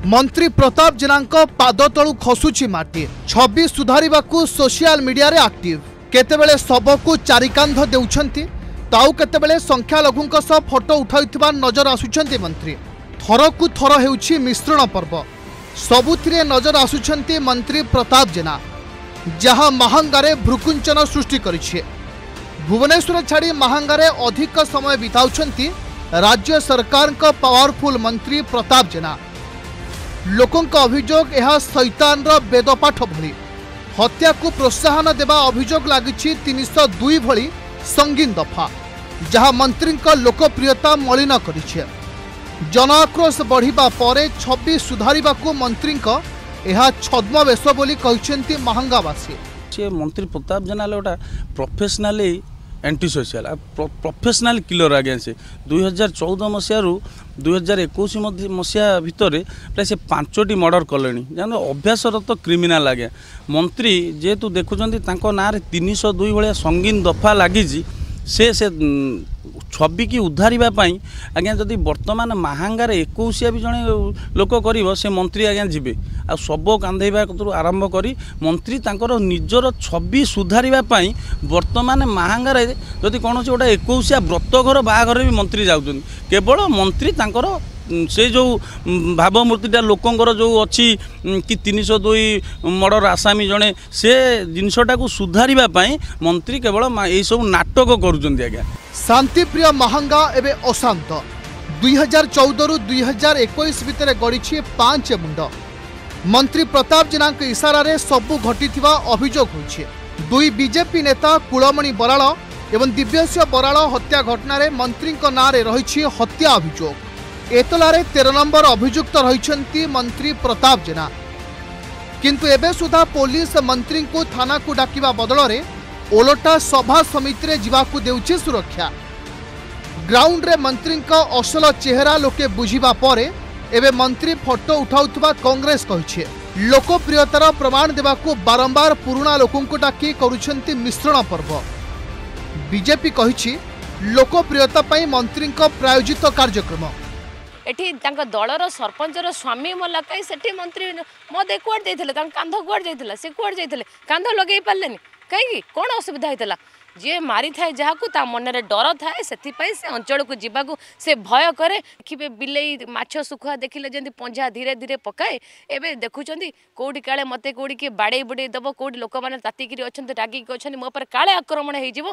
मंत्री प्रताप जेना पाद तलू खसुची माटी छवि सुधारिबाकू सोशल मीडिया रे एक्टिव केतेबेले सबको चारिकांध देउछंती ताऊ केतेबेले संख्यालघुंक सह फोटो उठाउथिबा नजर आसुछंती मंत्री थरकू थर हेउछि मिश्रण पर्व सबुथिरे नजर आसुछंती मंत्री प्रताप जेना जहाँ महांगारे भ्रुकुंचन सृष्टि करिछि। भुवनेश्वर छाड़ी महांगारे अधिक समय बिताउछंती राज्य सरकार का पावरफुल मंत्री प्रताप जेना। लोकंक अभियोग यह शैतान वेदपाठ भली हत्या को प्रोत्साहन देवा अभियोग लगी 302 भली संगीन दफा जहाँ मंत्री लोकप्रियता मलिन करिछि। जन आक्रोश बढ़िबा परे छवि सुधारिबा को मंत्री यह छद्मवेश बोली कहते महांगावासी। मंत्री प्रताप जेना गोटा professionally anti social professional killer आज्ञा से 2014 मसीह 2021 मसीहा भितर प्राय से 5टी मर्डर कले जान अभ्यासरत क्रिमिनाल आज्ञा मंत्री जेहेतु देखुं ना 302 भाया संगीन दफा लगी से छवि की उद्धारिबा पई आज्ञा जदि वर्तमान महांगार 21 भी जड़े लोक कर से मंत्री आज्ञा जीवे आ सब कांधेबा आरंभ करी मंत्री तांकर निजर छवि सुधारिबा पई वर्तमान महांगार जदि कौन गोटे 21 व्रत घर बाहाघर भी मंत्री जाउछन केवल मंत्री तांकर से जो भावमूर्तिटा लोकंर जो अच्छी कि 302 मर्डर आसामी जड़े से जिनसटा को सुधारिबा पई मंत्री केवल यही सब नाटक करुछन। आज्ञा शांतिप्रिय महांगा एवं अशांत 2014 रु 2021 भितर गड़ी 5 मुंड मंत्री प्रताप जेना इशारा रे सबु घटी अभियोग होइछे। 2 बीजेपी नेता कुलमणि बराल एवं दिव्यस्य बराल हत्या घटना मंत्री नाँ रही हत्या अभियोग एतलारे 13 नंबर अभियुक्त रही मंत्री प्रताप जेना किंतु एबे सुधा पुलिस मंत्री को थाना को डाकिबा बदल रे ओलटा सभा समिति रे जीवाकू देउछे सुरक्षा। ग्राउंड रे मंत्री का असल चेहरा लोके बुझिबा परे एबे मंत्री फोटो उठाउथबा कांग्रेस कहिछे। लोकप्रियतार प्रमाण देबाकू बारंबार पुराना लोकंकु डाकी करूछंती मिश्रण पर्व। बीजेपी कहिछि लोकप्रियता पई मंत्री का प्रायोजित कार्यक्रम एठी दलर सरपंचर स्वामी मला कहीं सेठी मंत्री मत कुआड़ जाइए कांध कुआड़ जाइए सी कुआड़ जाइए कांध लगे पारे कहीं कौन असुविधा होता जी मारी थाए जहाँ ता मन में डर थाए से अंचल को जीवाकू से भय करे देखिए बिलेई माछ सुखुआ देखिले जमी पंजा धीरे धीरे पकाए एवं देखुं कौटी काले मत कौटी किए बाड़े बुड़े दब कौटी लोक मैंने तातिकी अच्छा रागिक अच्छा मो पर काले आक्रमण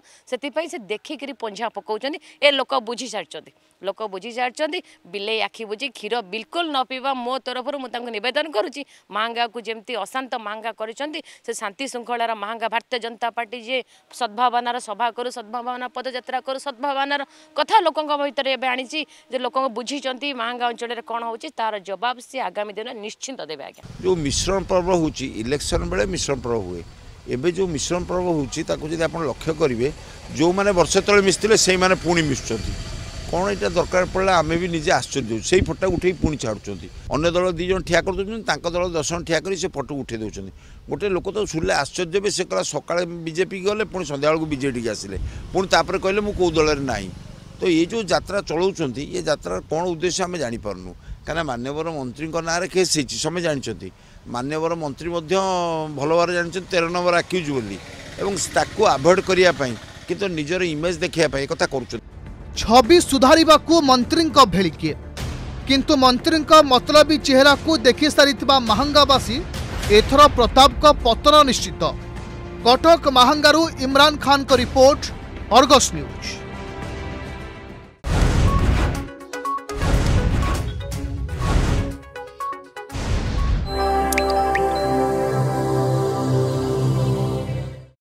हो देखिक पंजा पकाउं ए लोक बुझी सारी लोक बुझी सारी बिलेई आखि बुझी क्षीर बिल्कुल न पीवा मो तरफ मुझे नवेदन करुच्ची महांगा को जमती अशांत महांगा कर शांति श्रृंखलार महांगा भारतीय जनता पार्टी जे सद्भावना सभा करू सद्भावना पदयात्रा करू सद्भावनार कथा लोकों भीतर एवं आनी जे लोक बुझी महांगा अंचल कौन हो तार जवाब से आगामी दिन निश्चिंत देवे। आज्ञा जो मिश्रण पर्व हो इलेक्शन बेले मिश्रण पर्व हुए एबे जो मिश्रण पर्व हो लक्ष्य करेंगे जो मैंने वर्ष तले मिसते से मैंने पुणी मिशुंट कौन यहाँ दरकार पड़ा आम भी निजे आश्चर्य से फोटो उठे पुणी छाड़ुं अन्य दल 2 जन ठिया कर दल 10 जन ठिया कर फोटो उठे दौरान गोटे लोक तो शुणिले आश्चर्य भी से कहला सका बीजेपी गले पुणी सन्ध्या बेलू बीजेडी आसिले पुणी तापर कहले मु कौ दल ना तो ये जो यात्रा चलाउं ये यात्रा कौन उद्देश्य आम जापरनु क्या मान्यवर मंत्री ना केस होती समय जानते मान्यवर मंत्री भल भाव जानते 13 नंबर आक्यूज बोली आभोड करने कि निजर इमेज देखापी कथा कर छवि सुधारिबा को मंत्री भेलिके किंतु मंत्री मतलबी चेहरा को देखि सारिथिबा महांगावासी एथर प्रताप का पतन निश्चित। कटक महांगारू इमरान खान का रिपोर्ट, अर्गस न्यूज।